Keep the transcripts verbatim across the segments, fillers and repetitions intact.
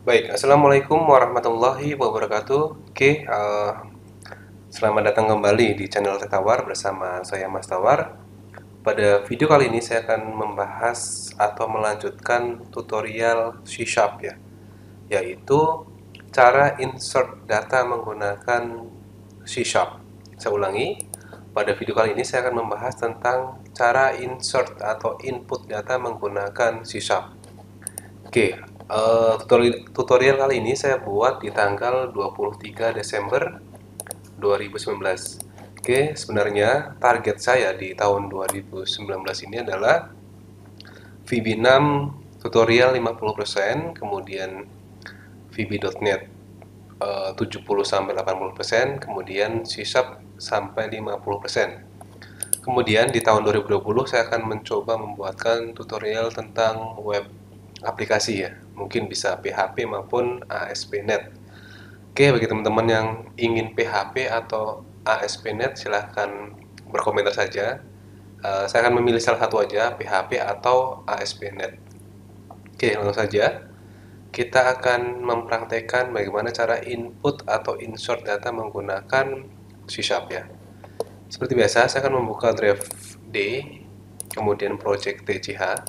Baik, Assalamualaikum warahmatullahi wabarakatuh. Oke, eh, selamat datang kembali di channel Teh Tawar bersama saya Mas Tawar. Pada video kali ini saya akan membahas atau melanjutkan tutorial C Sharp ya, yaitu cara insert data menggunakan C Sharp. Saya ulangi, pada video kali ini saya akan membahas tentang cara insert atau input data menggunakan C Sharp. Oke, eh, tutorial, tutorial kali ini saya buat di tanggal dua puluh tiga Desember dua ribu sembilan belas. Oke, sebenarnya target saya di tahun dua ribu sembilan belas ini adalah V B enam tutorial lima puluh persen, kemudian V B dot net eh, tujuh puluh sampai delapan puluh persen, kemudian C Sharp sampai lima puluh persen. Kemudian di tahun dua ribu dua puluh saya akan mencoba membuatkan tutorial tentang web aplikasi ya. Mungkin bisa P H P maupun A S P dot net. Oke, bagi teman-teman yang ingin P H P atau A S P dot net silahkan berkomentar saja. Uh, saya akan memilih salah satu aja, P H P atau A S P dot net. Oke, langsung saja. Kita akan mempraktekkan bagaimana cara input atau insert data menggunakan C Sharp ya. Seperti biasa, saya akan membuka drive D, kemudian project T C H.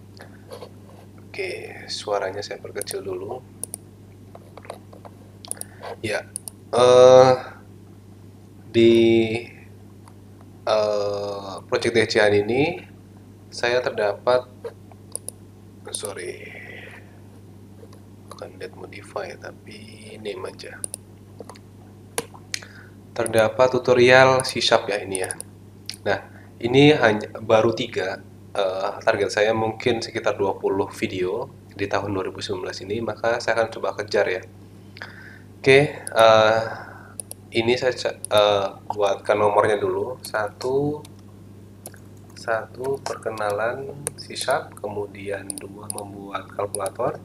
Oke, suaranya saya perkecil dulu. Ya, uh, di uh, project T C H ini saya terdapat, sorry, bukan date modify tapi name aja. Terdapat tutorial C Sharp ya ini ya. Nah, ini hanya baru tiga. Uh, target saya mungkin sekitar dua puluh video di tahun dua ribu sembilan belas ini, maka saya akan coba kejar ya. Oke, uh, ini saya uh, buatkan nomornya dulu. Satu, satu perkenalan C Sharp, kemudian dua membuat kalkulator,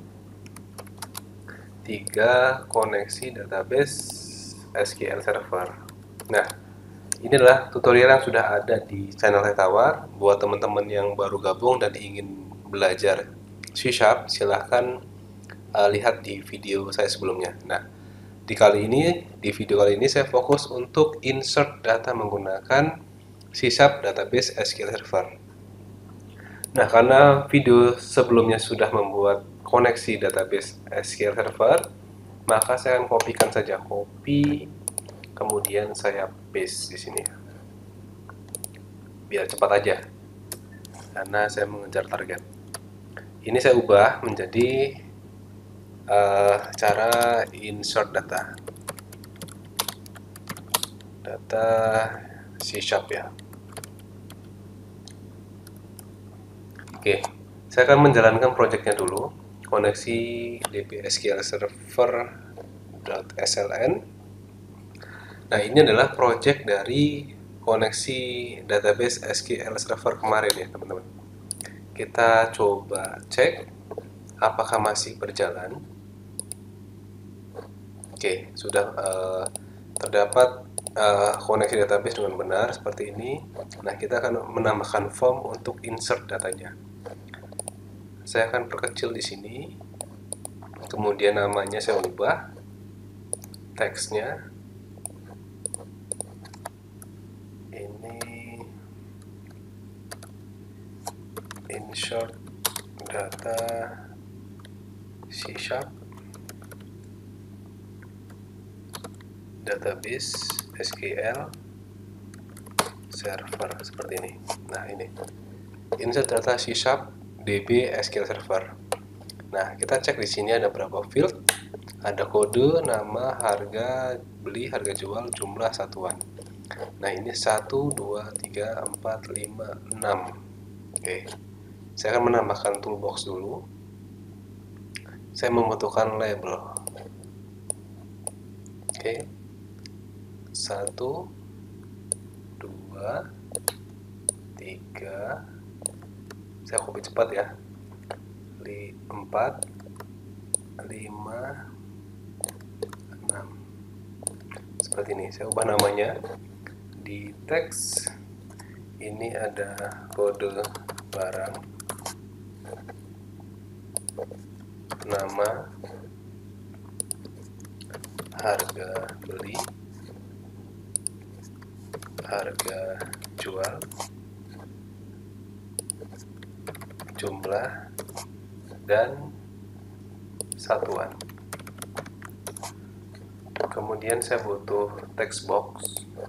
tiga koneksi database S Q L Server. Nah, ini adalah tutorial yang sudah ada di channel Teh Tawar. Buat teman-teman yang baru gabung dan ingin belajar C Sharp, silahkan uh, lihat di video saya sebelumnya. Nah, di kali ini, di video kali ini saya fokus untuk insert data menggunakan C Sharp Database S Q L Server. Nah, karena video sebelumnya sudah membuat koneksi database S Q L Server, maka saya akan kopikan saja, copy, kemudian saya paste di sini, biar cepat aja, karena saya mengejar target. Ini saya ubah menjadi uh, cara insert data, data C Sharp ya. Oke, saya akan menjalankan projectnya dulu. Koneksi D B S Q L Server.sln. Nah, ini adalah project dari koneksi database S Q L Server kemarin ya, teman-teman. Kita coba cek apakah masih berjalan. Oke, sudah uh, terdapat uh, koneksi database dengan benar seperti ini. Nah, kita akan menambahkan form untuk insert datanya. Saya akan perkecil di sini, kemudian namanya saya ubah, teksnya ini insert data C Sharp database S Q L server seperti ini. Nah, ini insert data C Sharp D B S Q L Server. Nah, kita cek di sini ada berapa field. Ada kode, nama, harga beli, harga jual, jumlah satuan. Nah, ini satu, dua, tiga, empat, lima, enam. Oke. Saya akan menambahkan toolbox dulu. Saya membutuhkan label. Oke. satu, dua, tiga, saya copy cepat ya, empat, lima, enam, seperti ini. Saya ubah namanya di teks ini, ada kode barang, nama, harga beli, harga jual, jumlah, dan satuan. Kemudian saya butuh text box.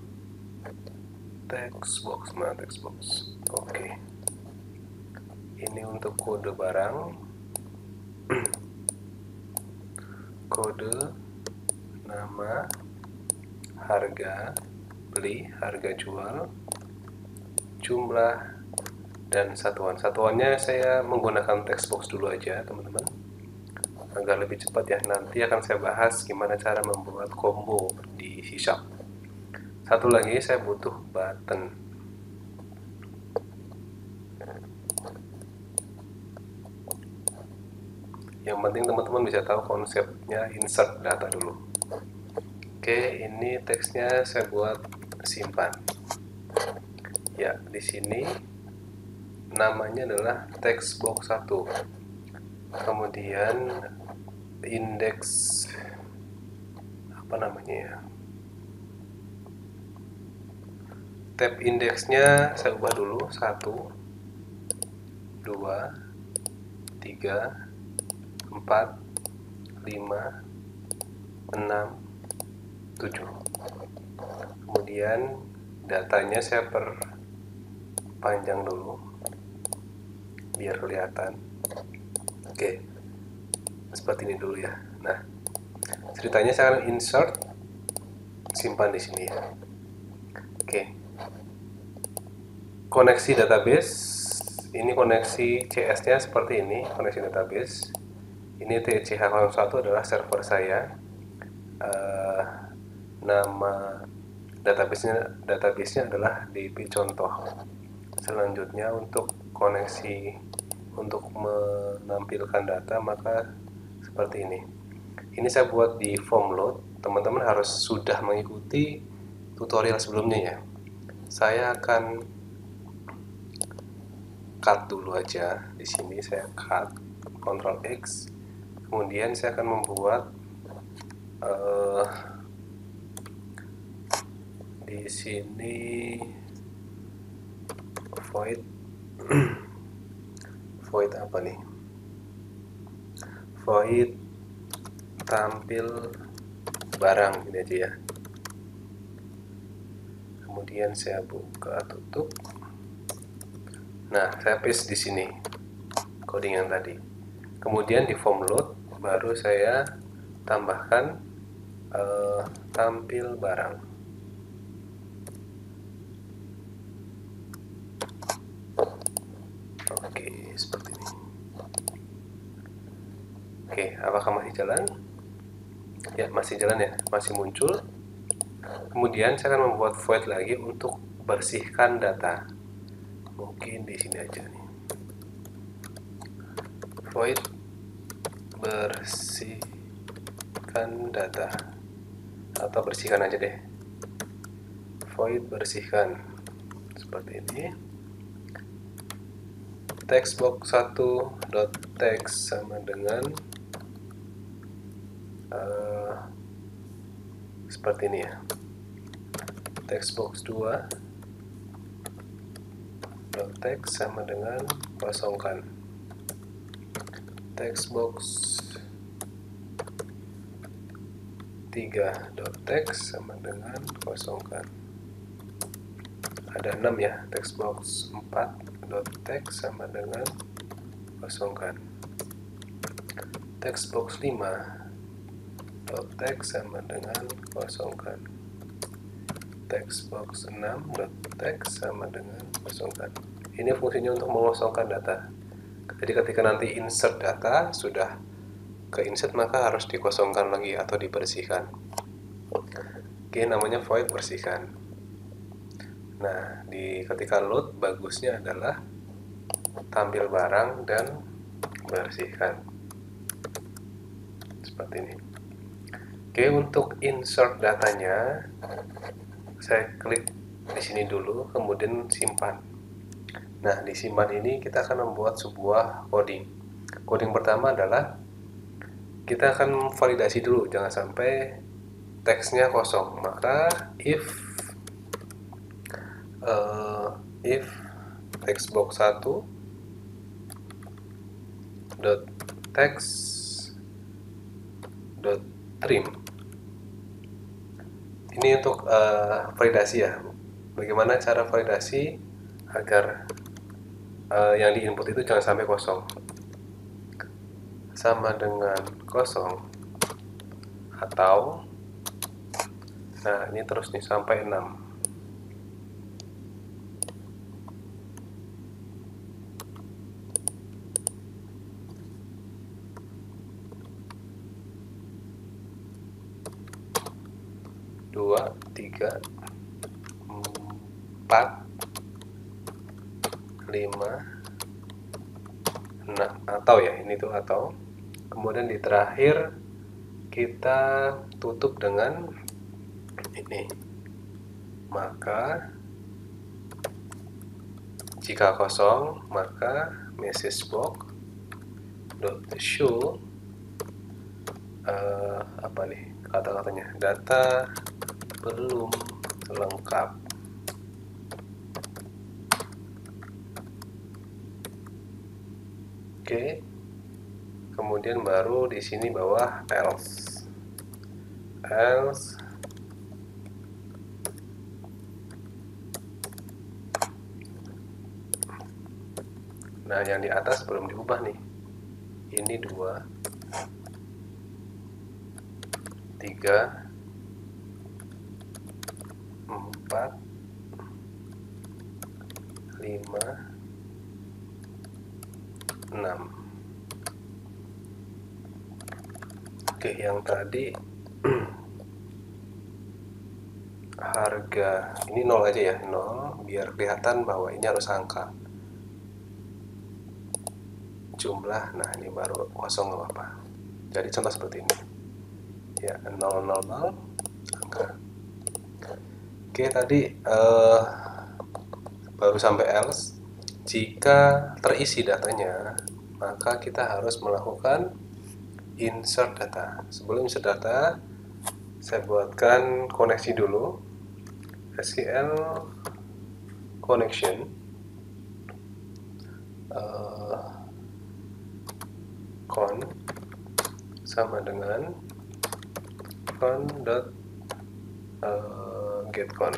Text box, mana text box? Oke. Ini untuk kode barang. Kode, nama, harga beli, harga jual, jumlah, dan satuan. Satuannya saya menggunakan text box dulu aja, teman-teman, agar lebih cepat ya. Nanti akan saya bahas gimana cara membuat combo di C Sharp. Satu lagi saya butuh button. Yang penting teman-teman bisa tahu konsepnya insert data dulu. Oke, ini teksnya saya buat simpan. Ya, di sini namanya adalah text box satu. Kemudian indeks apa namanya ya? Tab indeksnya saya ubah dulu satu, dua, tiga, empat, lima, enam, tujuh. Kemudian datanya saya perpanjang dulu biar kelihatan. Oke, seperti ini dulu ya. Nah, ceritanya saya akan insert, simpan di sini ya. Oke, koneksi database. Ini koneksi C S-nya seperti ini, koneksi database. Ini T C H nol satu adalah server saya. Uh, nama database-nya database-nya adalah D B contoh. Selanjutnya untuk koneksi untuk menampilkan data maka seperti ini. Ini saya buat di form load. Teman-teman harus sudah mengikuti tutorial sebelumnya ya. Saya akan cut dulu aja. Di sini saya cut, Ctrl X. Kemudian saya akan membuat uh, di sini void void apa nih? Void tampil barang ini aja ya. Kemudian saya buka tutup. Nah, saya paste di sini coding yang tadi. Kemudian di form load baru saya tambahkan uh, tampil barang. Oke, seperti ini. Oke, apakah masih jalan? Ya, masih jalan ya, masih muncul. Kemudian saya akan membuat void lagi untuk bersihkan data. Mungkin di sini aja nih. Void bersihkan data, atau bersihkan aja deh. Void bersihkan seperti ini. Textbox satu dot text sama dengan uh, seperti ini ya. Textbox dua dot text sama dengan kosongkan. Textbox tiga dot text sama dengan kosongkan. Ada enam ya. Textbox empat dot text sama dengan kosongkan. Textbox lima dot text sama dengan kosongkan. Textbox enam dot text sama dengan kosongkan. Ini fungsinya untuk mengosongkan data. Jadi ketika nanti insert data sudah ke insert maka harus dikosongkan lagi atau dibersihkan. Oke, namanya void bersihkan. Nah, di ketika load bagusnya adalah tampil barang dan bersihkan. Seperti ini. Oke, untuk insert datanya saya klik di sini dulu, kemudian simpan. Nah, di simpan ini kita akan membuat sebuah coding. Coding pertama adalah kita akan validasi dulu, jangan sampai teksnya kosong, maka if uh, if textbox satu dot text dot trim. Ini untuk uh, validasi ya. Bagaimana cara validasi agar uh, yang di input itu jangan sampai kosong. Sama dengan kosong atau, nah ini terus nih sampai enam. Dua, tiga, empat, lima, enam, atau ya ini tuh atau. Kemudian di terakhir kita tutup dengan ini. Maka jika kosong, maka message box dot show uh, apa nih kata-katanya, data belum lengkap. Oke. Kemudian baru di sini bawah else. Else nah yang di atas belum diubah nih. Ini dua, tiga, empat, lima, enam. Oke, yang tadi harga ini nol aja ya, nol, biar kelihatan bahwa ini harus angka jumlah. Nah ini baru kosong, nggak apa-apa. Jadi contoh seperti ini ya, nol nol nol angka. Oke, tadi uh, baru sampai else. Jika terisi datanya, maka kita harus melakukan insert data. Sebelum insert data, saya buatkan koneksi dulu, S Q L connection uh, con sama dengan con dot uh, getCon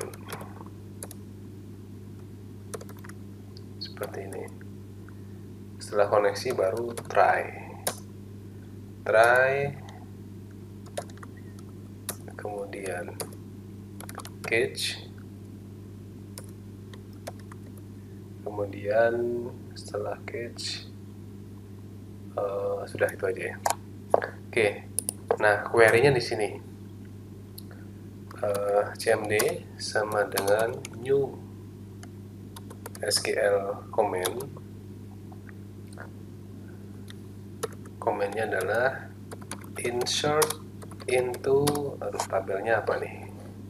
seperti ini. Setelah koneksi baru try try kemudian catch, kemudian setelah catch uh, sudah itu aja ya. Oke, nah query-nya di sini uh, cmd sama dengan new S Q L comment. Komennya adalah insert into, aduh tabelnya apa nih,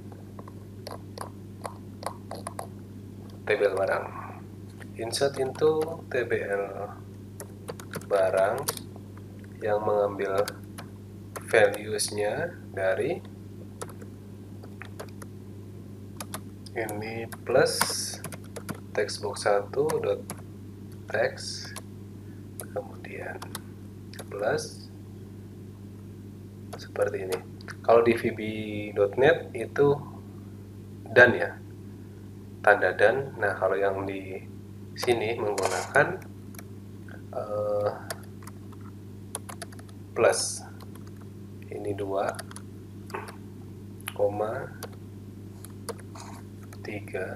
tabel barang, insert into tbl barang yang mengambil values-nya dari ini plus textbox satu dot text, kemudian plus seperti ini. Kalau di V B dot net itu dan ya, tanda dan. Nah kalau yang di sini menggunakan uh, plus, ini dua koma tiga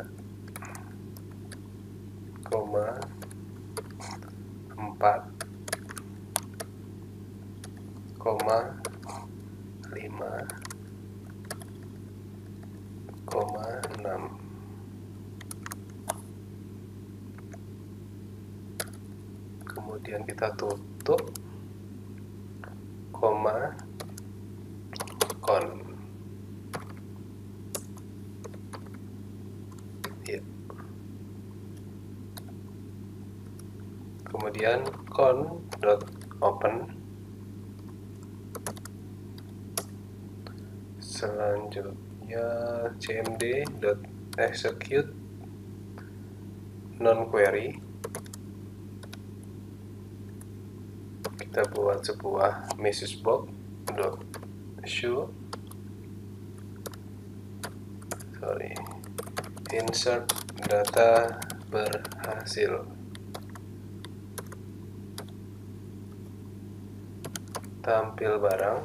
koma empat koma lima koma enam. Kemudian kita tutup koma con. Ya. Kemudian con dot open Selanjutnya cmd.execute non query. Kita buat sebuah message box dot show sorry insert data berhasil. Tampil barang,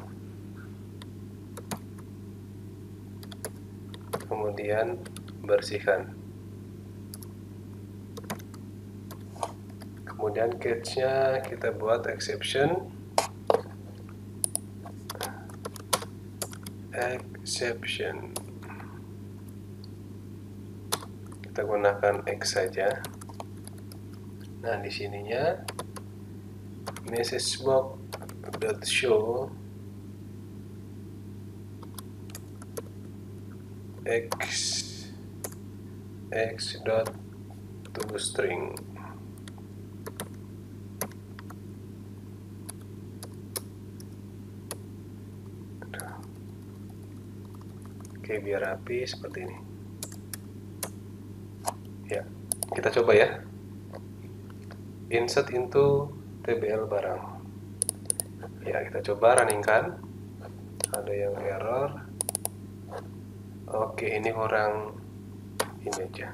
kemudian bersihkan. Kemudian catch-nya kita buat exception exception kita gunakan X saja. Nah, di sininya message box dot show x x dot toString. Oke, biar rapi seperti ini. Ya, kita coba ya. Insert into tbl barang. Ya, kita coba runningkan. Ada yang error. Oke, ini kurang ini aja.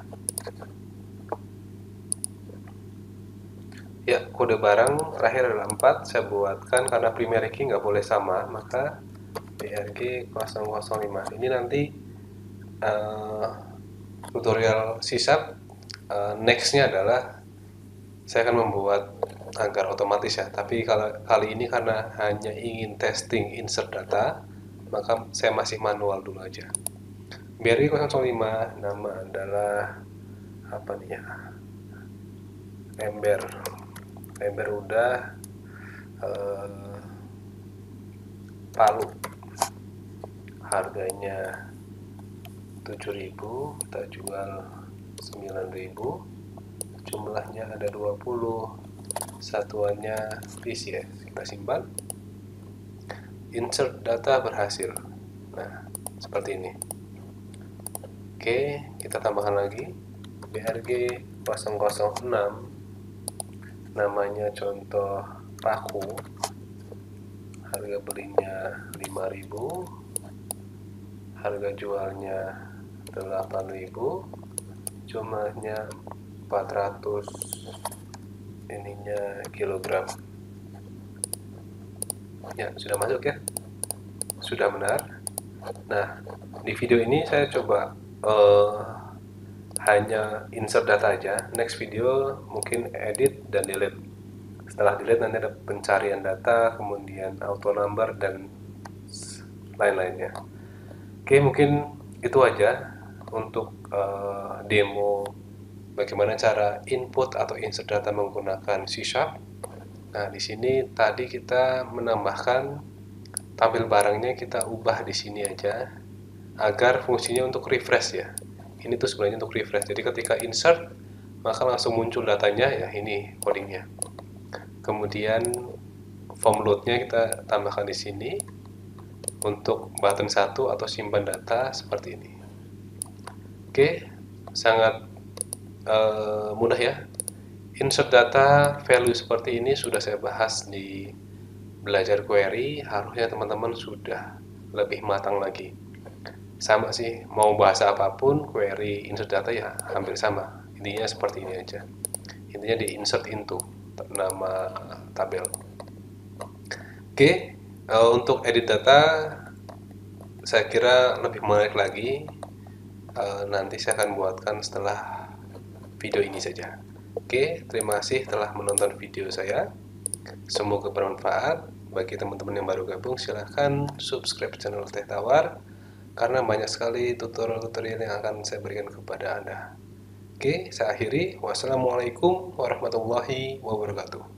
Ya, kode barang terakhir adalah empat. Saya buatkan karena primary key nggak boleh sama, maka brg nol nol lima. Ini nanti uh, tutorial C sharp uh, nextnya adalah saya akan membuat agar otomatis ya. Tapi kalau kali ini karena hanya ingin testing insert data, maka saya masih manual dulu aja. brg nol nol lima nama adalah apa nih ya? Ember. Ember udah. Uh, Palu. Harganya tujuh ribu, kita jual sembilan ribu. Jumlahnya ada dua puluh. Satuannya piece ya. Kita simpan. Insert data berhasil. Nah, seperti ini. Oke, kita tambahkan lagi brg nol nol enam. Namanya contoh paku. Harga belinya lima ribu. Harga jualnya delapan ribu, jumlahnya empat ratus ininya kilogram. Ya, sudah masuk ya, sudah benar. Nah, di video ini saya coba uh, hanya insert data aja. Next video mungkin edit dan delete. Setelah delete nanti ada pencarian data, kemudian auto number dan lain-lainnya. Oke, mungkin itu aja untuk uh, demo bagaimana cara input atau insert data menggunakan C sharp. Nah, di sini tadi kita menambahkan tampil barangnya, kita ubah di sini aja agar fungsinya untuk refresh ya. Ini tuh sebenarnya untuk refresh. Jadi ketika insert maka langsung muncul datanya ya, ini codingnya. Kemudian form load-nya kita tambahkan di sini. Untuk button satu atau simpan data seperti ini. Oke, sangat uh, mudah ya. Insert data value seperti ini sudah saya bahas di belajar query. Harusnya teman-teman sudah lebih matang lagi. Sama sih, mau bahasa apapun query insert data ya hampir sama. Intinya seperti ini aja. Intinya di insert into nama tabel. Oke. Uh, untuk edit data saya kira lebih menarik lagi, uh, nanti saya akan buatkan setelah video ini saja. Oke, terima kasih telah menonton video saya, semoga bermanfaat. Bagi teman-teman yang baru gabung, silahkan subscribe channel Teh Tawar karena banyak sekali tutorial-tutorial yang akan saya berikan kepada Anda. Oke, saya akhiri. Wassalamualaikum warahmatullahi wabarakatuh.